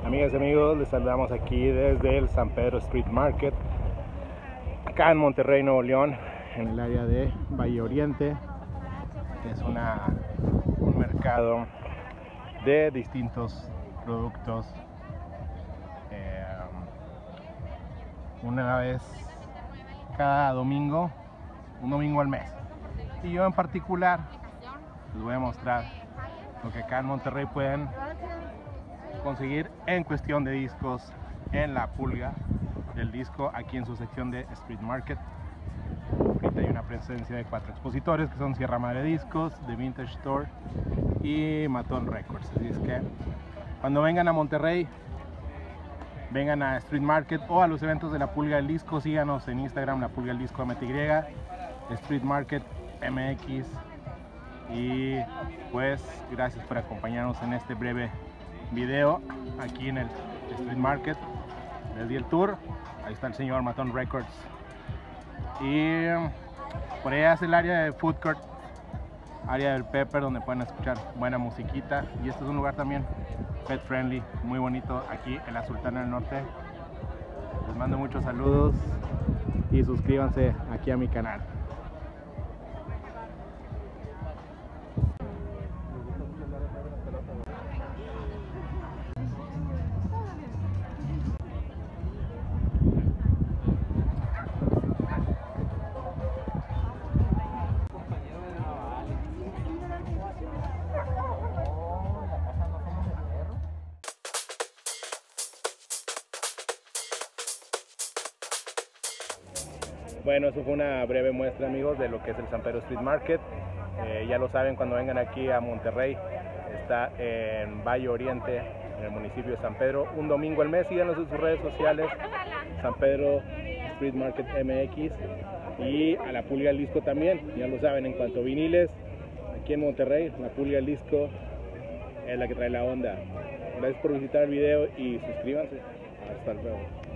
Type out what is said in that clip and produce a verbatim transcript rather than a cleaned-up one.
Amigas y amigos, les saludamos aquí desde el San Pedro Street Market, acá en Monterrey, Nuevo León, en el área de Valle Oriente. Es una, un mercado de distintos productos, eh, una vez cada domingo, un domingo al mes. Y yo en particular les voy a mostrar lo que acá en Monterrey pueden conseguir en cuestión de discos en la pulga del disco, aquí en su sección de Street Market. Ahorita hay una presencia de cuatro expositores que son Sierra Madre Discos, The Vintage Store y Matón Records. Así es que cuando vengan a Monterrey, vengan a Street Market o a los eventos de la Pulga del Disco. Síganos en Instagram, la Pulga del Disco M T Y, Street Market M X. Y pues gracias por acompañarnos en este breve video aquí en el Street Market. Les di el tour. Ahí está el señor Matón Records. Y por allá es el área de Food Court, área del Pepper, donde pueden escuchar buena musiquita. Y este es un lugar también pet friendly, muy bonito, aquí en la Sultana del Norte. Les mando muchos saludos y suscríbanse aquí a mi canal. Bueno, eso fue una breve muestra, amigos, de lo que es el San Pedro Street Market. Eh, ya lo saben, cuando vengan aquí a Monterrey, está en Valle Oriente, en el municipio de San Pedro, un domingo al mes. Síganos en sus redes sociales, San Pedro Street Market M X, y a la Pulga del Disco también. Ya lo saben, en cuanto a viniles, aquí en Monterrey, la Pulga del Disco es la que trae la onda. Gracias por visitar el video y suscríbanse. Hasta luego.